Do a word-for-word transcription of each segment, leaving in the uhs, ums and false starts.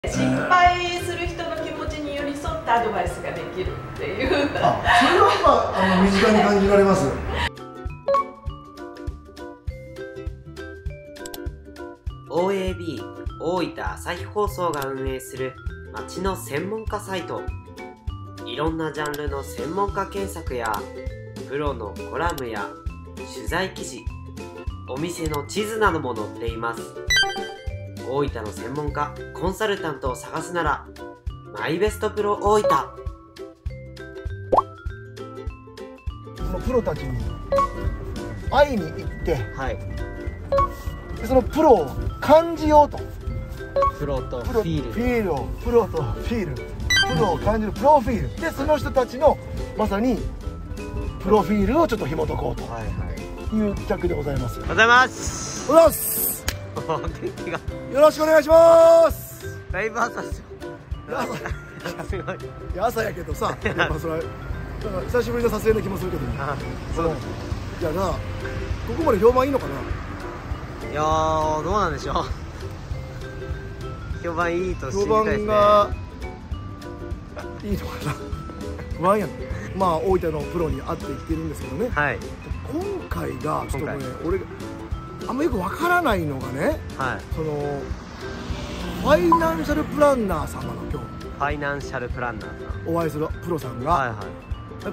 失敗する人の気持ちに寄り添ったアドバイスができるっていう。 あ、それは今あの身近に感じられます。 オーエービー 大分朝日放送が運営する町の専門家サイト。いろんなジャンルの専門家検索やプロのコラムや取材記事、お店の地図なども載っています。大分の専門家コンサルタントを探すならマイベストプロ大分。 そのプロたちに会いに行って、 はい、 でそのプロを感じようと。 プロとフィールフィールをプロとフィールプロを感じるプロフィールで、その人たちのまさにプロフィールをちょっと紐解こうという企画でございます。 おはようございます。 おはようございます。 天気がよろしくお願いします。 だいぶ朝ですよ。 すごい。いや朝やけどさ、やっぱそれなんか久しぶりの撮影の気もするけどね。 あ、そうです。 いやな、ここまで評判いいのかな。 いやー、どうなんでしょう。評判いいと知りたいですね。 評判がいいのかな。不安やん。まあ大分のプロに会っていってるんですけどね。 はい。 今回がちょっとね、俺があんまよくわからないのがね、 はい、 そのファイナンシャルプランナー様の今日ファイナンシャルプランナーさんお会いするプロさんが、 はいはい、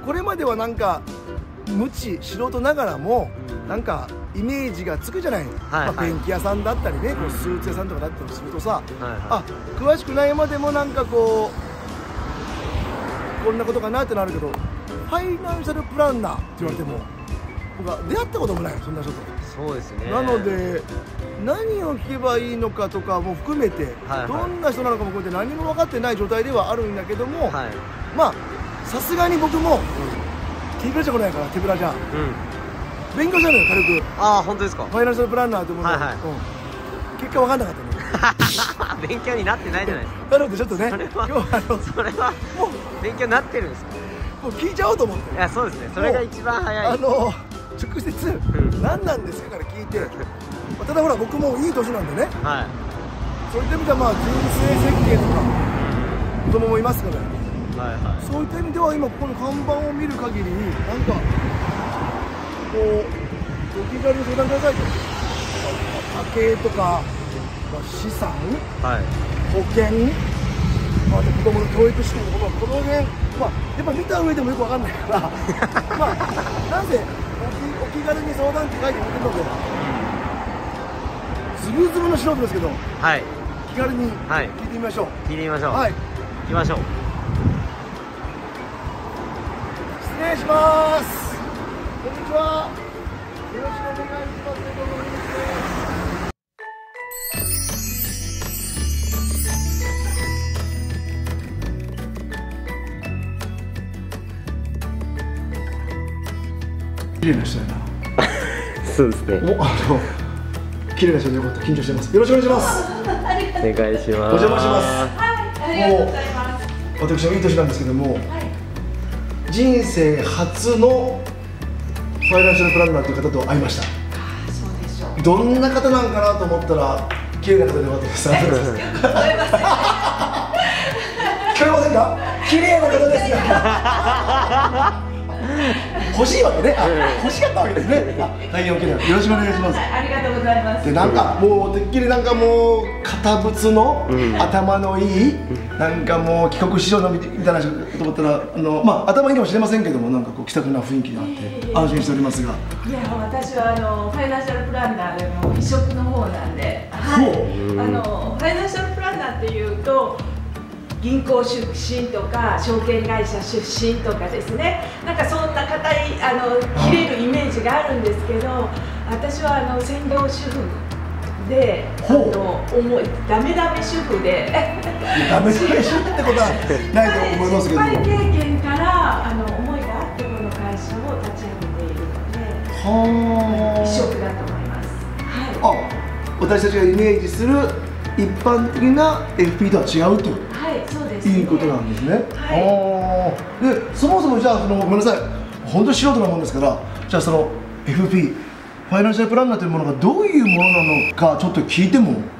これまではなんか無知素人ながらも、うん、なんかイメージがつくじゃない、はいはい、まあ、ペンキ屋さんだったりね、こうスーツ屋さんとかだったりするとさ、はいはい、あ、詳しくないまでもなんかこうこんなことかなってなるけど、ファイナンシャルプランナーって言われても、うん、僕は出会ったこともない、そんな人と。 そうですね。 なので何を聞けばいいのかとかも含めて、はいはい、どんな人なのかも含めて何も分かってない状態ではあるんだけども、はい、まあさすがに僕も、うん、手ぶらじゃ来ないから手ぶらじゃ、うん、勉強したのよ軽く。ああ、本当ですか。ファイナンシャルプランナーというものを、はいはい、うん、結果分かんなかったね。 勉強になってないじゃないですか。 なのでちょっとね、今日はあのそれはもう勉強になってるんですか。 もう聞いちゃおうと思って。 いや、そうですね。それが一番早い。 あの直接、うん、何なんですかから聞いて、ただほら僕もいい年なんでね、はい、そういった意味ではまあ人生設計とか子供もいますから、はいはい、そういった意味では今ここの看板を見る限りなんかこうお気軽に相談くださいと、家計とか、まあ、資産、はい、保険、まあ、子供の教育資金とかこの辺、まあ、やっぱ見た上でもよくわかんないからまあなんでお気軽に相談って書いてくれるので、ズブズブの素人ですけど、はい、気軽に聞いてみましょう。はい、 聞いてみましょう。はい、行きましょう。 失礼します。こんにちは。よろしくお願いします。どうもです。綺麗な人やな。 そうですね。 お、あの綺麗な人でよかった。緊張してます。よろしくお願いします。 お願いします。お邪魔します。 はい、ありがとうございます。 私もいい年なんですけども、はい、人生初のファイナンシャルプランナーという方と会いました。ああ、そうでしょう。どんな方なんかなと思ったら綺麗な方でよかったです。聞こえませんか？綺麗な方ですよ。欲しいわけね。欲しかったわけですね。大変 OK です。よろしくお願いします。 ありがとうございます。 で、なんかもうてっきりなんかもう堅物の、うん、頭のいい、うん、なんかもう帰国子女のみたいな人と思ったら、あのまあ頭いいかもしれませんけども、なんかこう気さくな雰囲気があって安心しておりますが。 いや、私はあのファイナンシャルプランナーの異色の方なんで、はい。あのファイナンシャルプランナーっていうと。銀行出身とか証券会社出身とかですね、なんかそんな硬いあの切れるイメージがあるんですけど、私はあの専業主婦で、あの重いダメダメ主婦でダメダメ主婦ってことはないと思いますけど、 失敗経験からあの思いがあってこの会社を立ち上げているので、は異色だと思います。はい、 あ、私たちがイメージする一般的な エフピー とは違うと。 はい、そうですね。 いいことなんですね。はい、で、そもそもじゃあそのごめんなさい、本当に素人なもんですから、じゃあその エフピー ファイナンシャルプランナーというものがどういうものなのかちょっと聞いても。 あ、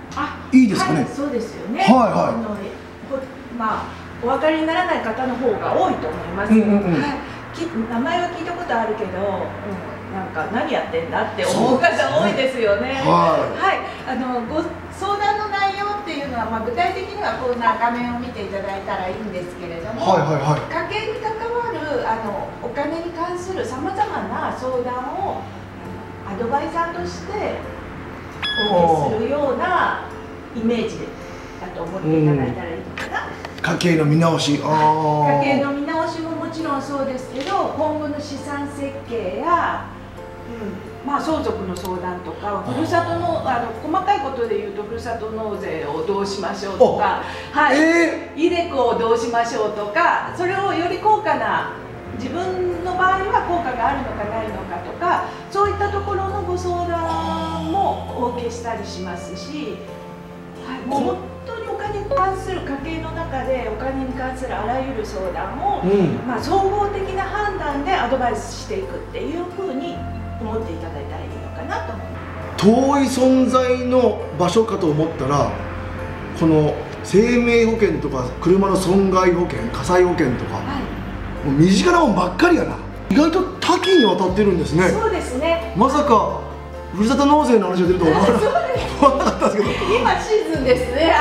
いいですかね。 そうですよね。 はいはい。 まあお分かりにならない方の方が多いと思います。名前は聞いたことあるけど、なんか何やってんだって思う方多いですよね。はい。あのご相談の内容っていうのは、まあ具体的にはこんな画面を見ていただいたらいいんですけれども、家計に関わるあのお金に関するさまざまな相談をアドバイザーとしてお受けするようなイメージだと思っていただいたらいいのかな。 家計の見直し、 あ家計の見直しももちろんそうですけど、今後の資産設計や、うん、まあ相続の相談とか、ふるさとのあの細かいことでいうとふるさと納税をどうしましょうとか、はい、えー、イデコをどうしましょうとか、それをより高価な自分の場合は効果があるのかないのかとか、そういったところのご相談もお受けしたりしますし、はい、もう本当にお金に関する家計の中でお金に関するあらゆる相談を、うん、まあ総合的な判断でアドバイスしていくっていうふうに思っていただいたらいいのかなと思います。 遠い存在の場所かと思ったら、この生命保険とか車の損害保険、火災保険とか、はい、もう身近なもんばっかりやな。意外と多岐にわたってるんですね。 そうですね。 まさかふるさと納税の話が出るとは思わなかったですけど。 今シーズンですね。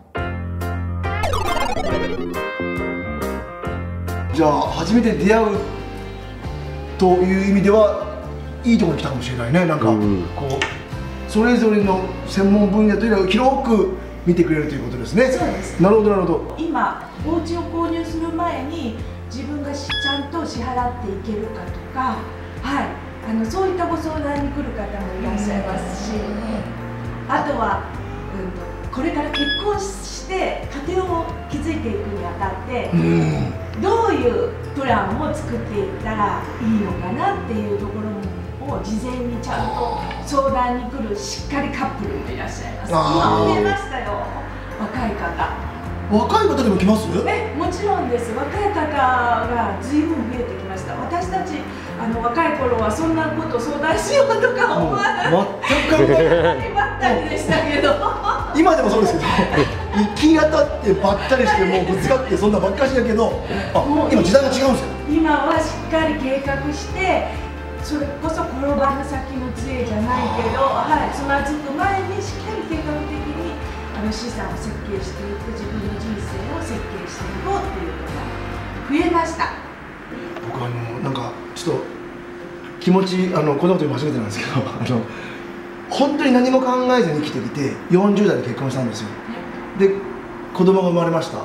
じゃあ初めて出会うという意味ではいいところに来たかもしれないね。なんかこうそれぞれの専門分野というのを広く見てくれるということですね。そうです。なるほどなるほど。 今お家を購入する前に自分がちゃんと支払っていけるかとか、はい、あのそういったご相談に来る方もいらっしゃいますし、あとは、うん、これから結婚して家庭を築いていくにあたって、うん、どういうプランを作っていったらいいのかなっていうところを事前にちゃんと相談に来るしっかりカップルもいらっしゃいます。今増えましたよ、若い方。 若い方でも来ます？ え、もちろんです。若い方が随分増えてきました。私たちあの若い頃はそんなこと相談しようとか思わない。 全く考えばったりでしたけど。 今でもそうですけど、行き当たってばったりしてもうぶつかってそんなばっかりだけど、あ、今時代が違うんですよ。 今はしっかり計画して、それこそ転ばぬ先の杖じゃないけど、はい、つまずく前にしっかり計画的にあの資産を設計していく、自分の人生を設計していこうっていうのが増えました。 僕あのなんかちょっと気持ちあのこんなこと言うの初めてなんですけど、あの本当に何も考えずに生きてきてよんじゅう代で結婚したんですよ。で子供が生まれました。はい、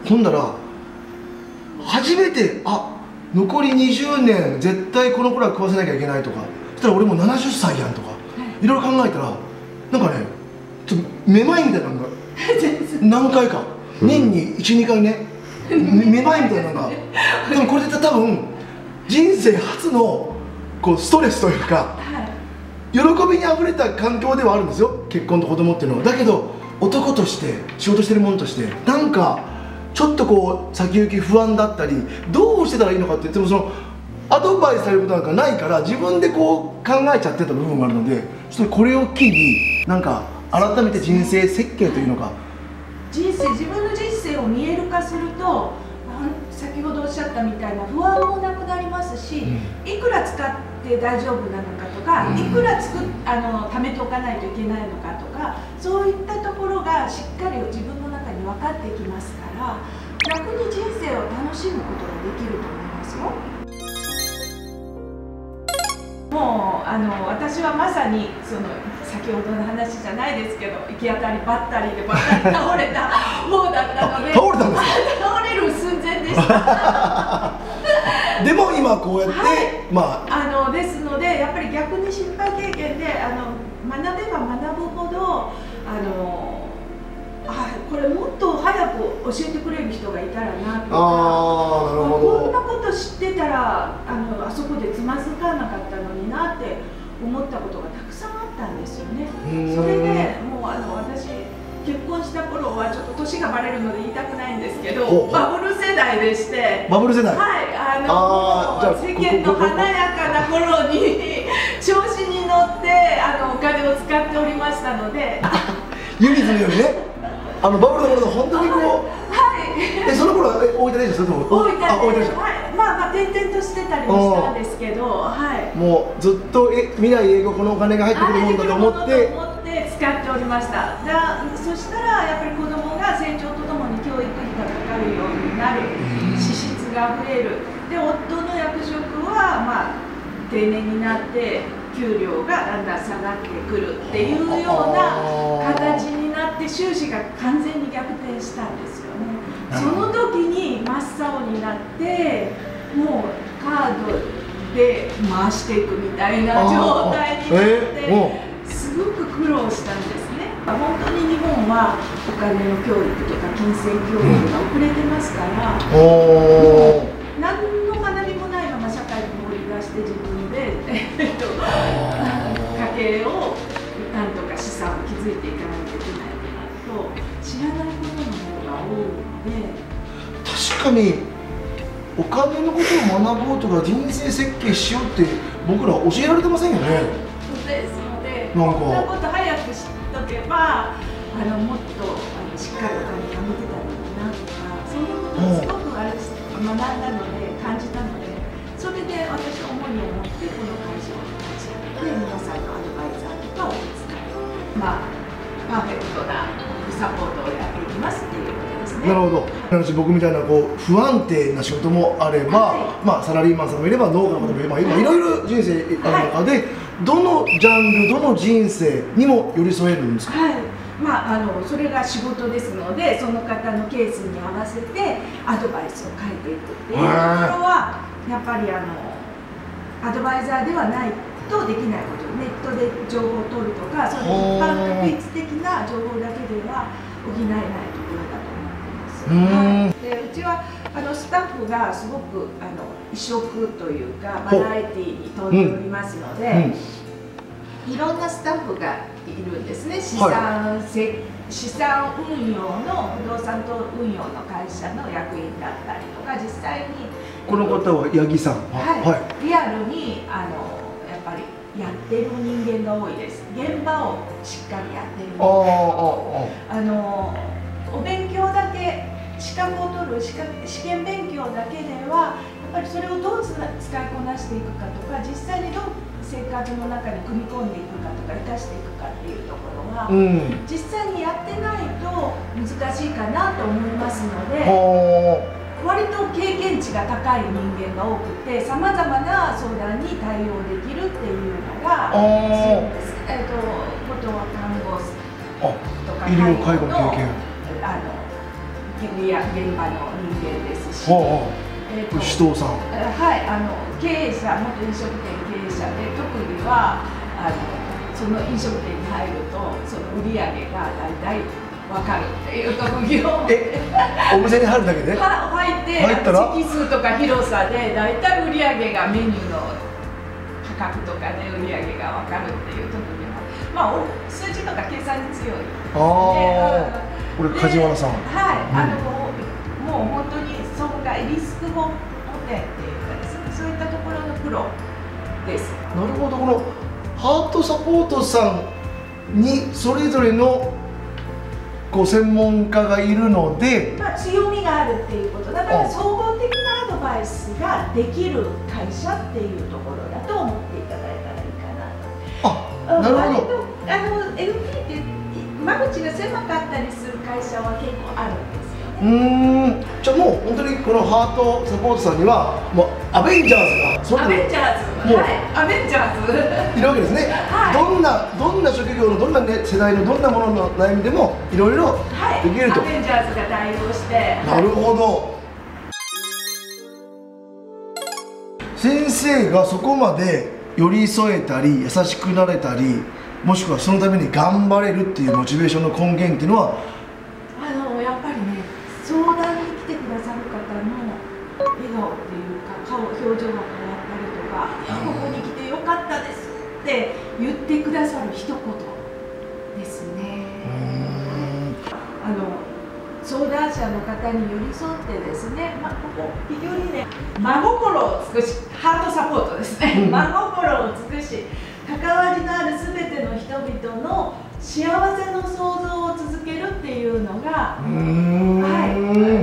ほんだら初めてあ残りにじゅうねん絶対この子ら食わせなきゃいけないとか、そしたら俺もうななじゅっさいやんとか、はい、いろいろ考えたらなんかねちょっとめまいみたいなのが何回か年にいち、にかいねめまいみたいなのが、でもこれで多分人生初のこうストレスというか、はい、喜びにあふれた環境ではあるんですよ、結婚と子供っていうのは。だけど男として仕事してるものとしてなんかちょっとこう先行き不安だったり、どうしてたらいいのかって言ってもそのアドバイスされることなんかないから自分でこう考えちゃってた部分があるので、ちょっとこれを機になんか改めて人生設計というのか、 人生自分の人生を見える化すると先ほどおっしゃったみたいな不安もなくなりますし、うん、いくら使って大丈夫なのかとか、うん、いくらつくあの貯めておかないといけないのかとか、そういったところがしっかり自分の中に分かってきますから、逆に人生を楽しむことができると思いますよ。もうあの私はまさにその先ほどの話じゃないですけど、行き当たりばったりでばったり倒れた方だったので倒れたんですか？ 倒れる寸前でしたでも今こうやって、はい、まああのですのでやっぱり逆に失敗経験であの学べば学ぶほどあのあこれもっと早く教えてくれる人がいたらなとか、あなるほど、こんなこと知ってたらあのあそこでつまずかなかったのになって思ったことがたくさんあったんですよね。それでもうあの私結婚した頃はちょっと年がバレるので言いたくないんですけど、バブル世代でして、 バブル世代、 はい、あの世間の華やかな頃に調子に乗ってあのお金を使っておりましたので。 湯水のようにね、あのバブルの頃の本当にこう、 はい、 えその頃は大分でした、それとも大分で、 あ大分でした、 はい、まあまあ転々としてたりもしたんですけど、はい、 もうずっとえ未来永劫このお金が入ってくるもんだと思って使っておりました。だそしたらやっぱり子どもが成長とともに教育費がかかるようになる、支出が増える、で夫の役職はまあ定年になって給料がだんだん下がってくるっていうような形になって収支が完全に逆転したんですよね。その時に真っ青になってもうカードで回していくみたいな状態になって。すごく苦労したんですね。本当に日本はお金の教育とか金銭教育が遅れてますから、うん、もう何の学びもないまま社会に放り出して自分でえっと家計をなんとか資産を築いていかないといけないとなると知らないことの方が多いので、 確かにお金のことを学ぼうとか人生設計しようって僕ら教えられてませんよね。 そうですこんなこと早く知っとけばあのもっとあのしっかりお金貯めてたらいいなとか、そういうことをすごくあれ学んだので感じたので、それで私は思いを持ってこの会社を立ち上げて皆さんのアドバイザーとかをお手伝い、まあパーフェクトなサポートをやっていきますっていうことですね。 なるほど。僕みたいなこう不安定な仕事もあれば、はい、まあサラリーマンさんもいれば農家の方もいれば、今いろいろ人生ある中で、はい、どのジャンル、どの人生にも寄り添えるんですか。 はい、まあ、あのそれが仕事ですので、その方のケースに合わせてアドバイスを変えていくっていうところはやっぱりあのアドバイザーではないとできないこと、ネットで情報を取るとか、その一般確一的な情報だけでは補えないところだと思ってます。はい、でうちはあのスタッフがすごくあの異色というかバラエティーに富んでおりますので、うんうん、いろんなスタッフがいるんですね。資産、はい、資産運用の不動産と運用の会社の役員だったりとか、実際にこの方は八木さん、 はいはい、リアルにあのやっぱりやってる人間が多いです。現場をしっかりやってる人間が多い。あのお勉強だけ資格を取る試験勉強だけではやっぱりそれをどう使いこなしていくかとか、実際にどう生活の中に組み込んでいくかとか生かしていくかっていうところは、うん、実際にやってないと難しいかなと思いますので、割と経験値が高い人間が多くて、さまざまな相談に対応できるっていうのがそうです。えっとことは看護師とか医療介護の経験、 あの現場の人間ですし、 えと首藤さん、 はい、あの経営者、元飲食店経営者で、特技はあのその飲食店に入るとその売り上げが大体分かるっていう特技をえお店に入るだけでは入って入ったら席数とか広さで大体売り上げがメニューの価格とかで売り上げが分かるっていう特技は、まあ数字とか計算に強い。 ああ。これ梶原さん。 はい、あのもう本当に損害リスク保険っていうかですね、そういったところのプロです。 なるほど。このハートサポートさんにそれぞれのこう専門家がいるので、 まあ強みがあるっていうことだから、総合的なアドバイスができる会社っていうところだと思っていただいたらいいかなと。あ、なるほど。あの エルピー って間口が狭かったりする会社は結構あるんですよね。 うーん、じゃあもう本当にこのハートサポートさんにはもうアベンジャーズがアベンジャーズ、はい、アベンジャーズいるわけですね。はい、どんなどんな職業のどんな、ね、世代のどんなものの悩みでもいろいろできると、 はい、アベンジャーズが対応して。 なるほど。先生がそこまで寄り添えたり優しくなれたり、もしくはそのために頑張れるっていうモチベーションの根源っていうのは、 あのやっぱりね、相談に来てくださる方の笑顔っていうか顔表情が変わったりとか「いやここに来てよかったです」って言ってくださる一言ですね。あの相談者の方に寄り添ってですね、まあ、ここ非常にね真心を尽くし、ハートサポートですね、真心を尽くし関わりのあるすべての人々の幸せの創造を続けるっていうのが、はい、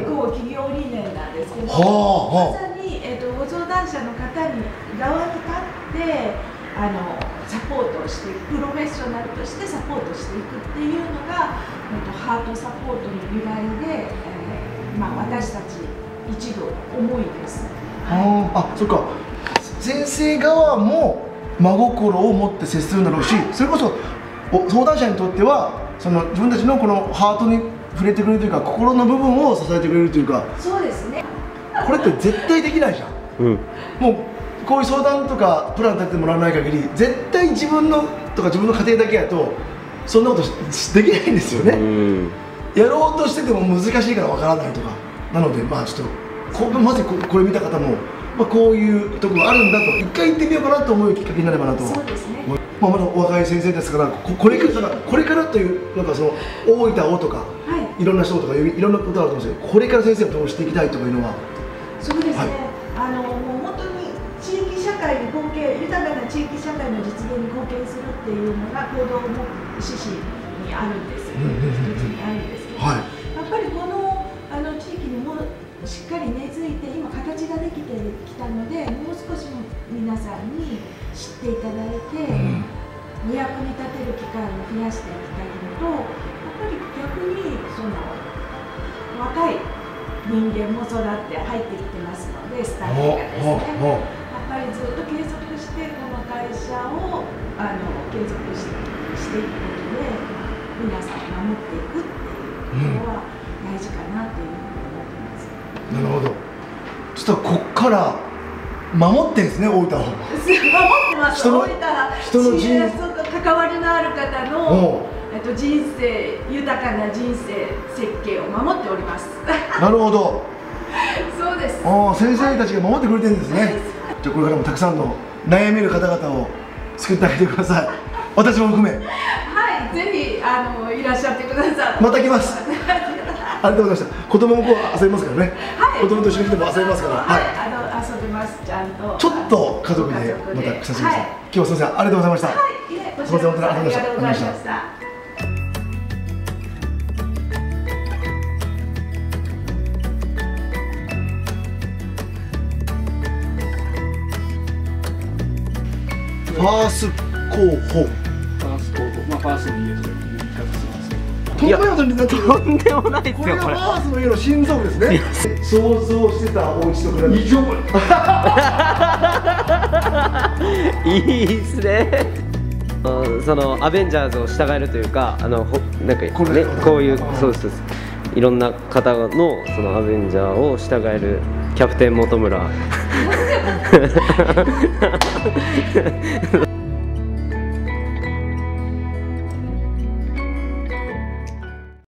こう企業理念なんですけど、まさに、えー、とご相談者の方に側に立ってあのサポートをしていく、プロフェッショナルとしてサポートしていくっていうのが、えー、とハートサポートの由来で、えーまあ、私たち一部思いです。 はい、あ、そっか。先生側も真心を持って接するんだろうし、それこそ相談者にとってはその自分たちのこのハートに触れてくれるというか、心の部分を支えてくれるというか。 そうですね。 これって絶対できないじゃん、うん、もうこういう相談とかプラン立ててもらわない限り絶対自分のとか自分の家庭だけやとそんなことできないんですよね、うん、やろうとしてても難しいからわからないとかなので、まあちょっとこまずこれ見た方も、まあ、こういうところがあるんだと一回行ってみようかなと思うきっかけになればなと。そうですね。まあ、まだお若い先生ですから、ここれからこれからというなんかその大分をとか、はい、いろんな人とかいろんなことあると思うんですけど、これから先生をどうしていきたいとかいうのは。 そうですね、はい、あのもう本当に地域社会に貢献、豊かな地域社会の実現に貢献するっていうのが行動の指針にあるんです、一つにあるんですけど、はい、やっぱりこのあの地域にもしっかり根付いて今形ができてきたので、もう少し皆さんに知っていただいて、うん、お役に立てる機会を増やしていきたいのと、やっぱり逆にその若い人間も育って入ってきてますので、スタッフがですね、やっぱりずっと継続してこの会社をあの継続し、していくことで皆さんを守っていくっていうのは大事かなというふうに思ってます。 なるほど。ちょっとこっから守ってんですね、大分を。守ってます。大分、人の人生、関わりのある方のえっと人生、豊かな人生設計を守っております。 なるほど。 そうです。 ああ、先生たちが守ってくれてるんですね。じゃあこれからもたくさんの悩める方々を救ってあげてください。私も含め。はい、 ぜひあのいらっしゃってください。 また来ます。ありがとうございました。子供もこう遊びますからね。はい。子供と一緒に来ても遊びますから。はい。あの遊びます。ちゃんと。ちょっと家族でまた久しぶりです。今日はすみません、ありがとうございました。はい。すみません、本当にありがとうございました。ファース候補。ファース候補、まあファースの家という言い方するんですけど。 とんでもないことになってる。 とんでもないですよ。 これがファースの家の心臓部ですね。想像してたお家と比べて。異常。 いいっすね。そのアベンジャーズを従えるというか、あのほなんかね、こういうそうです。いろんな方のそのアベンジャーを従えるキャプテン本村。